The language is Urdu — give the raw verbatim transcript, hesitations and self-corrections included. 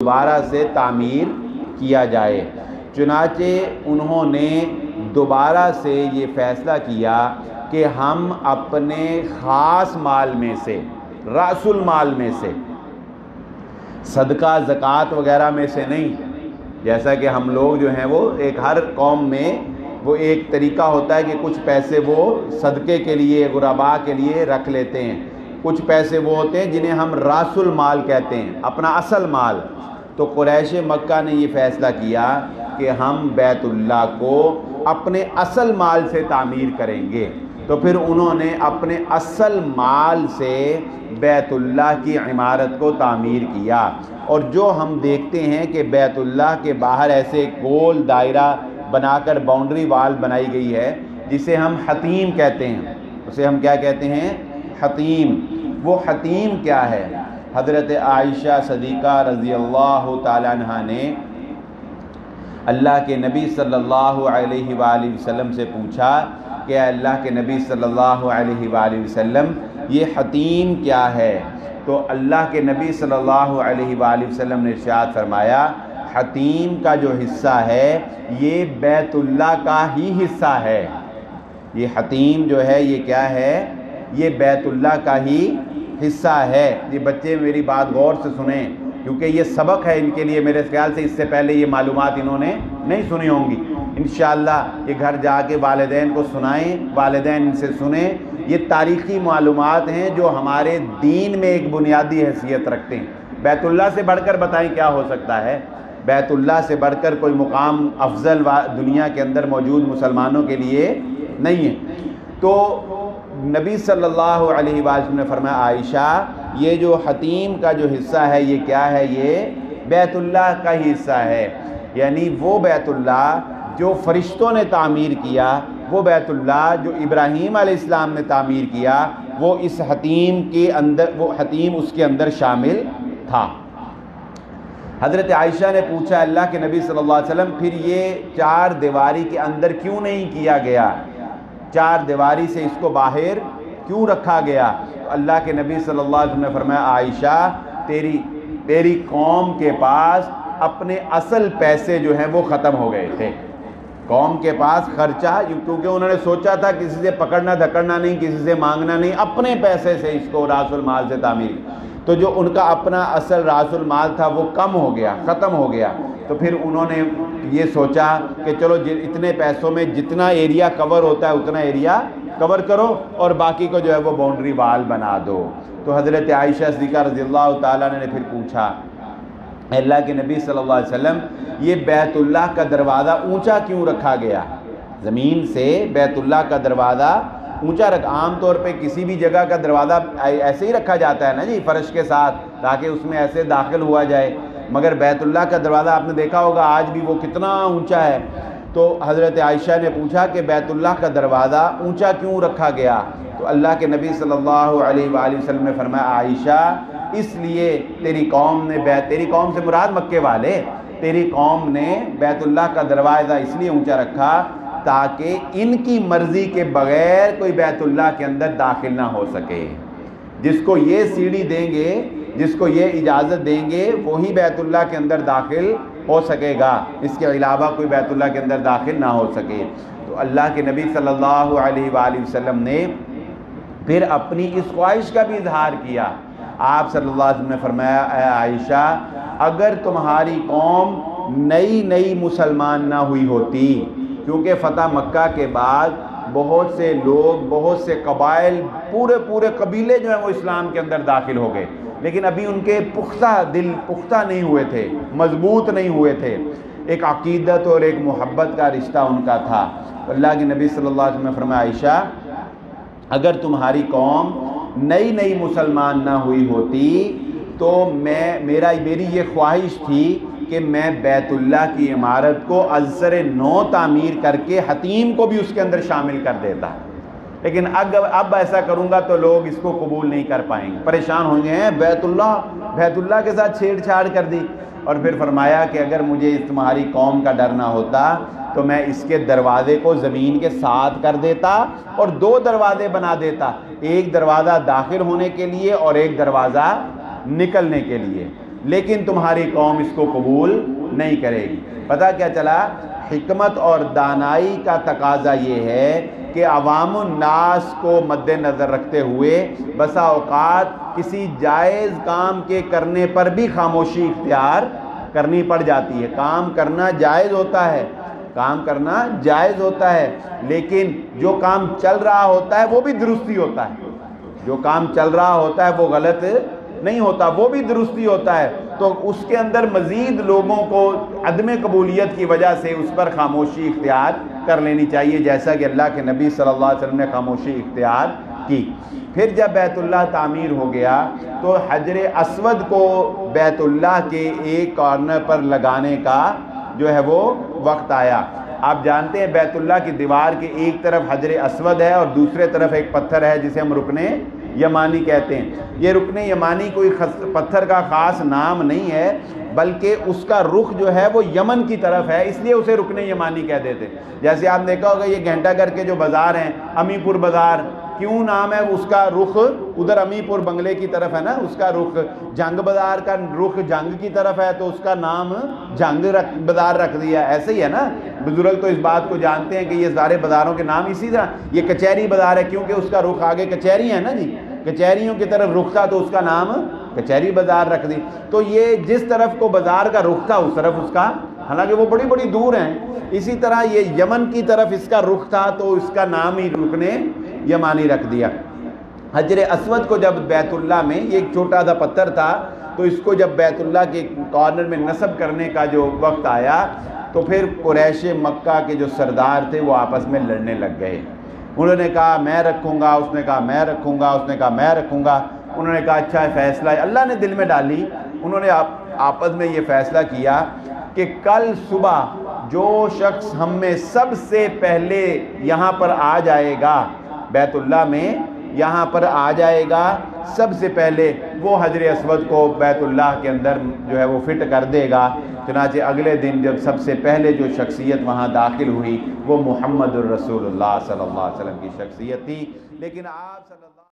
دوبارہ سے تعمیر کیا جائے۔ چنانچہ انہوں نے دوبارہ سے یہ فیصلہ کیا کہ ہم اپنے خاص مال میں سے، رأس المال میں سے، صدقہ زکوٰۃ وغیرہ میں سے نہیں، جیسا کہ ہم لوگ جو ہیں وہ ایک ہر قوم میں وہ ایک طریقہ ہوتا ہے کہ کچھ پیسے وہ صدقے کے لیے، غرباء کے لیے رکھ لیتے ہیں، کچھ پیسے وہ ہوتے ہیں جنہیں ہم راس المال کہتے ہیں، اپنا اصل مال۔ تو قریش مکہ نے یہ فیصلہ کیا کہ ہم بیت اللہ کو اپنے اصل مال سے تعمیر کریں گے۔ تو پھر انہوں نے اپنے اصل مال سے بیت اللہ کی عمارت کو تعمیر کیا، اور جو ہم دیکھتے ہیں کہ بیت اللہ کے باہر ایسے گول دائرہ بنا کر باؤنڈری وال بنائی گئی ہے جسے ہم حتیم کہتے ہیں، اسے ہم کیا کہتے ہیں؟ حتیم۔ وہ حتیم کیا ہے؟ حضرت عائشہ صدیقہ رضی اللہ تعالیٰ عنہ نے اللہ کے نبی صلی اللہ علیہ وآلہ وسلم سے پوچھا کہ اللہ کے نبی صلی اللہ علیہ وآلہ وسلم یہ حتیم کیا ہے؟ تو اللہ کے نبی صلی اللہ علیہ وآلہ وسلم نے ارشاد فرمایا، حتیم کا جو حصہ ہے یہ بیت اللہ کا ہی حصہ ہے۔ یہ حتیم جو ہے یہ کیا ہے؟ یہ بیت اللہ کا ہی حصہ ہے۔ یہ بچے میری بات غور سے سنیں، کیونکہ یہ سبق ہے ان کے لیے، میرے خیال سے اس سے پہلے یہ معلومات انہوں نے نہیں سنی ہوں گی۔ انشاءاللہ یہ گھر جا کے والدین کو سنائیں، والدین ان سے سنیں۔ یہ تاریخی معلومات ہیں جو ہمارے دین میں ایک بنیادی حیثیت رکھتے ہیں۔ بیت اللہ سے بڑھ کر بتائیں کیا ہو سکتا ہے؟ بیت اللہ سے بڑھ کر کوئی مقام افضل دنیا کے اندر موجود مسلمانوں کے لیے نہیں ہے۔ تو نبی صلی اللہ علیہ وسلم نے فرمایا، عائشہ یہ جو حتیم کا جو حصہ ہے یہ کیا ہے؟ یہ بیت اللہ کا ہی حصہ ہے، یعنی وہ بیت اللہ جو فرشتوں نے تعمیر کیا، وہ بیت اللہ جو ابراہیم علیہ السلام نے تعمیر کیا، وہ اس حتیم کے اندر، وہ حتیم اس کے اندر شامل تھا۔ حضرت عائشہ نے پوچھا اللہ کے نبی صلی اللہ علیہ وسلم پھر یہ چار دیواری کے اندر کیوں نہیں کیا گیا؟ چار دیواری سے اس کو باہر کیوں رکھا گیا؟ تو اللہ کے نبی صلی اللہ علیہ وسلم نے فرمایا، عائشہ تیری تیری قوم کے پاس اپنے اصل پیسے جو ہیں وہ ختم ہو گئے تھے۔ قوم کے پاس خرچہ، کیونکہ انہوں نے سوچا تھا کسی سے پکڑنا دھکڑنا نہیں، کسی سے مانگنا نہیں، اپنے پیسے سے اس کو راس المال سے تعمیر، تو جو ان کا اپنا اصل راس المال تھا وہ کم ہو گیا، ختم ہو گیا۔ تو پھر انہوں نے یہ سوچا کہ چلو اتنے پیسوں میں جتنا ایریا کور ہوتا ہے اتنا ایریا کور کرو اور باقی کو جو ہے وہ باؤنڈری وال بنا دو۔ تو حضرت عائشہ صدیقہ رضی اللہ تعالیٰ نے پھر پوچھا، اللہ کے نبی صلی اللہ علیہ وسلم یہ بیت اللہ کا دروازہ اونچا کیوں رکھا گیا؟ زمین سے بیت اللہ کا دروازہ اونچا رکھ، عام طور پہ کسی بھی جگہ کا دروازہ ایسے ہی رکھا جاتا ہے نا جی، فرش کے ساتھ، تاکہ اس میں ایسے داخل ہوا جائے، مگر بیت اللہ کا دروازہ آپ نے دیکھا ہوگا آج بھی وہ کتنا اونچا ہے۔ تو حضرت عائشہ نے پوچھا کہ بیت اللہ کا دروازہ اونچا کیوں رکھا گیا؟ تو اللہ کے نبی صلی اللہ علیہ وآلہ وسلم نے فرمایا، عائشہ اس لیے تیری قوم نے بیت تیری قوم سے مراد مکے والے تیری قوم نے بیت اللہ کا دروازہ اس لیے اونچا رکھا تاکہ ان کی مرضی کے بغیر کوئی بیت اللہ کے اندر داخل نہ ہو سکے۔ جس کو یہ سیڑھی دیں گے، جس کو یہ اجازت دیں گے، وہی بیت اللہ کے اندر داخل ہو سکے گا، اس کے علاوہ کوئی بیت اللہ کے اندر داخل نہ ہو سکے۔ تو اللہ کے نبی صلی اللہ علیہ وآلہ وسلم نے پھر اپنی اس خواہش کا بھی اظہار کیا۔ آپ صلی اللہ علیہ وسلم نے فرمایا، اے عائشہ اگر تمہاری قوم نئی نئی مسلمان نہ ہوئی ہوتی، کیونکہ فتح مکہ کے بعد بہت سے لوگ، بہت سے قبائل، پورے پورے قبیلے جو ہیں وہ اسلام کے اندر داخل ہو گئے، لیکن ابھی ان کے پختہ دل پختہ نہیں ہوئے تھے، مضبوط نہیں ہوئے تھے، ایک عقیدت اور ایک محبت کا رشتہ ان کا تھا۔ اللہ کے نبی صلی اللہ علیہ وسلم نے فرمایا، عائشہ اگر تمہاری قوم نئی نئی مسلمان نہ ہوئی ہوتی تو میں میرا میری یہ خواہش تھی کہ میں بیت اللہ کی عمارت کو ازسر نو تعمیر کر کے حتیم کو بھی اس کے اندر شامل کر دیتا، لیکن اب اب ایسا کروں گا تو لوگ اس کو قبول نہیں کر پائیں گے، پریشان ہوں گے، ہیں بیت اللہ بیت اللہ کے ساتھ چھیڑ چھاڑ کر دی۔ اور پھر فرمایا کہ اگر مجھے تمہاری قوم کا ڈر نہ ہوتا تو میں اس کے دروازے کو زمین کے ساتھ کر دیتا اور دو دروازے بنا دیتا، ایک دروازہ داخل ہونے کے لیے اور ایک دروازہ نکلنے کے لیے۔ لیکن تمہاری قوم اس کو قبول نہیں کرے گی۔ پتہ کیا چلا؟ حکمت اور دانائی کا تقاضا یہ ہے کہ عوام الناس کو مد نظر رکھتے ہوئے بسا اوقات کسی جائز کام کے کرنے پر بھی خاموشی اختیار کرنی پڑ جاتی ہے۔ کام کرنا جائز ہوتا ہے، کام کرنا جائز ہوتا ہے، لیکن جو کام چل رہا ہوتا ہے وہ بھی درستی ہوتا ہے، جو کام چل رہا ہوتا ہے وہ غلط نہیں ہوتا، وہ بھی درستی ہوتا ہے، تو اس کے اندر مزید لوگوں کو عدم قبولیت کی وجہ سے اس پر خاموشی اختیار کر لینی چاہیے، جیسا کہ اللہ کے نبی صلی اللہ علیہ وسلم نے خاموشی اختیار کی۔ پھر جب بیت اللہ تعمیر ہو گیا تو حجر اسود کو بیت اللہ کے ایک کارنر پر لگانے کا جو ہے وہ وقت آیا۔ آپ جانتے ہیں بیت اللہ کی دیوار کے ایک طرف حجر اسود ہے اور دوسرے طرف ایک پتھر ہے جسے ہم رکن یمانی کہتے ہیں۔ یہ رکن یمانی کوئی پتھر کا خاص نام نہیں ہے، بلکہ اس کا رخ جو ہے وہ یمن کی طرف ہے، اس لیے اسے رکن یمانی کہہ دیتے ہیں۔ جیسے آپ نے دیکھا ہوگا یہ گھنٹہ گھر کے جو بازار ہیں، امی پور بازار، کیوں نام ہے؟ اس کا رخ ادھر امی پور بنگلے کی طرف ہے نا، اس کا رخ جنگ بازار کا رخ جنگ کی طرف ہے تو اس کا نام جنگ بازار رکھ دیا۔ ایسے ہی ہے نا، بزرگ تو اس بات کو جانتے ہیں کہ یہ سارے بازاروں کے نام اسی طرح۔ یہ کچہری بازار ہے کیونکہ اس کا رخ آگے کچہری ہے نا جی، کچہریوں کی طرف رخ تھا تو اس کا نام کچہری بازار رکھ دی۔ تو یہ جس طرف کو بازار کا رخ تھا اس طرف اس کا، حالانکہ وہ بڑی بڑی دور ہیں، اسی طرح یہ یمن کی طرف اس کا رخ تھا تو اس کا نام ہی رکن یمانی رکھ دیا۔ حجر اسود کو جب بیت اللہ میں، یہ ایک چھوٹا سا پتھر تھا، تو اس کو جب بیت اللہ کے کارنر میں نصب کرنے کا جو وقت آیا تو پھر قریش مکہ کے جو سردار تھے وہ آپس میں لڑنے لگ گئے۔ انہوں نے کہا میں رکھوں گا، اس نے کہا میں رکھوں گا، اس نے کہا میں رکھوں گا۔ انہوں نے کہا اچھا فیصلہ ہے، اللہ نے دل میں ڈالی، انہوں نے آپس میں یہ فیصلہ کیا کہ کل صبح جو شخص ہم میں سب سے پہلے یہاں پر آ جائے گا، بیت اللہ میں یہاں پر آ جائے گا سب سے پہلے، وہ حجر اسود کو بیت اللہ کے اندر جو ہے وہ فٹ کر دے گا۔ چنانچہ اگلے دن جب سب سے پہلے جو شخصیت وہاں داخل ہوئی وہ محمد الرسول اللہ صلی اللہ علیہ وسلم کی شخصیت تھی، لیکن آپ صلی اللہ